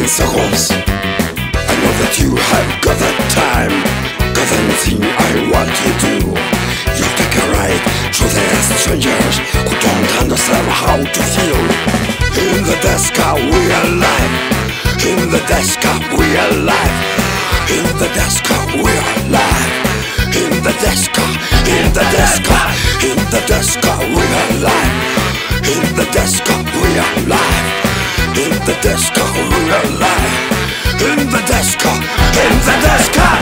in circles. I know that you have got the time, got anything I want you to. You take a ride through the strangers who don't understand how to feel. In the deathcar we are alive. In the deathcar we are alive. In the deathcar we are alive. In the deathcar, in the deathcar, in the deathcar we are alive. In the deathcar we are alive. In the deathcar we are alive. In the deathcar, in the deathcar.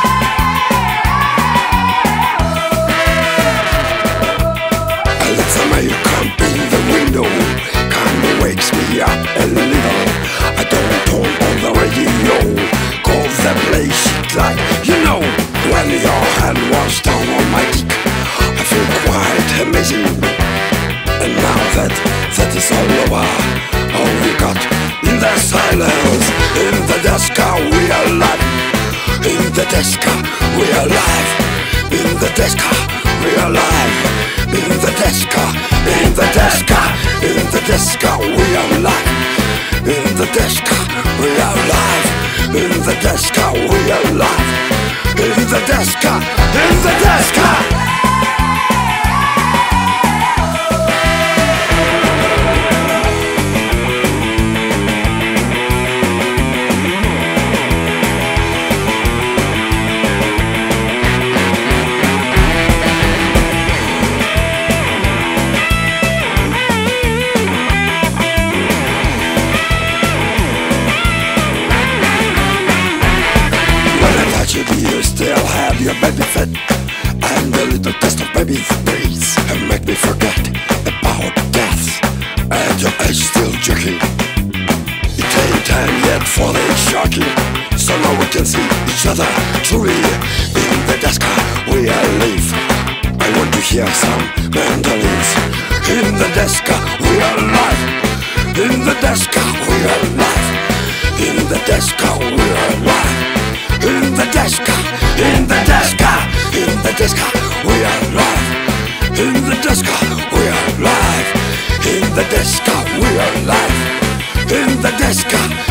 A little man come in the window, kind of wakes me up a little. I don't turn on the radio, cause the place shit like, you know. When your hand was down on my dick, I feel quite amazing. And now that is all over, all we got in the silence. In the deathcar we are alive. In the deathcar we are alive. In the deathcar we are alive. In the deathcar, in the deathcar, in the deathcar we are alive. In the deathcar we are alive. In the deathcar we are alive. In the deathcar, in the deathcar. You still have your baby fat and a little taste of baby's breeze, and make me forget about death. At your age still joking. It ain't time yet for the shocking, so now we can see each other truly. In the deathcar we are alive. I want to hear some mandolins. In the deathcar we are alive. In the deathcar we are alive. In the deathcar we are alive. In the deathcar, in the deathcar, in the deathcar we are alive. In the deathcar we are alive. In the deathcar we are alive. In the deathcar.